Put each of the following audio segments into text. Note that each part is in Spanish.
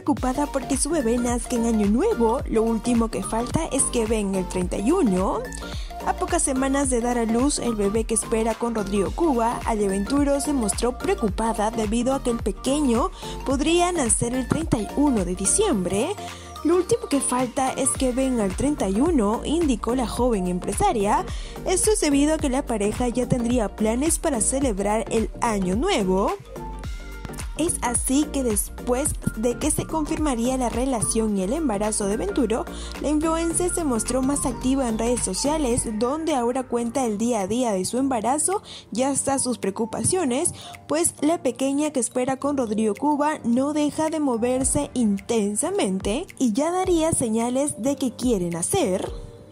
preocupada porque su bebé nazca en Año Nuevo. Lo último que falta es que venga el 31. A pocas semanas de dar a luz el bebé que espera con Rodrigo Cuba, Ale Venturo se mostró preocupada debido a que el pequeño podría nacer el 31 de diciembre. Lo último que falta es que venga el 31, indicó la joven empresaria. Esto es debido a que la pareja ya tendría planes para celebrar el Año Nuevo. Es así que después de que se confirmaría la relación y el embarazo de Venturo, la influencer se mostró más activa en redes sociales, donde ahora cuenta el día a día de su embarazo y hasta sus preocupaciones, pues la pequeña que espera con Rodrigo Cuba no deja de moverse intensamente y ya daría señales de que quiere nacer.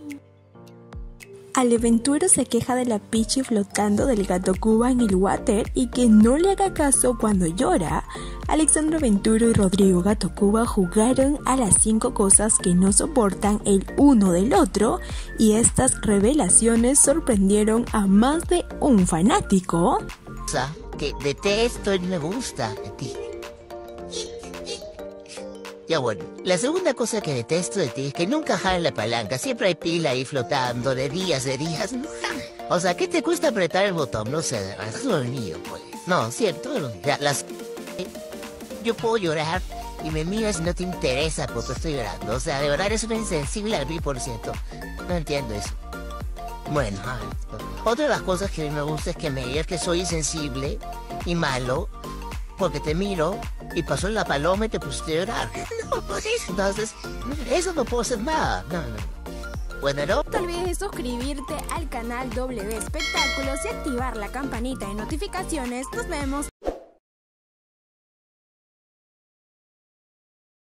Ale Venturo se queja de la pichi flotando del gato Cuba en el water y que no le haga caso cuando llora. Alexandra Venturo y Rodrigo Gato Cuba jugaron a las 5 cosas que no soportan el uno del otro, y estas revelaciones sorprendieron a más de un fanático. Que detesto y no me gusta de ti. Ya bueno, la segunda cosa que detesto de ti es que nunca jalan la palanca, siempre hay pila ahí flotando de días. O sea, ¿qué te cuesta apretar el botón? No sé, estás dormido, pues. No, cierto, yo puedo llorar y me miras y no te interesa porque estoy llorando. O sea, de verdad eres una insensible al 1000%. No entiendo eso. Bueno, a ver. Otra de las cosas que a mí me gusta es que me digas que soy insensible y malo porque te miro y pasó la paloma y te pusiste a llorar. No, pues eso, entonces, eso no puedo hacer nada. No. Bueno, ¿no? No te olvides de suscribirte al canal W Espectáculos y activar la campanita de notificaciones. Nos vemos.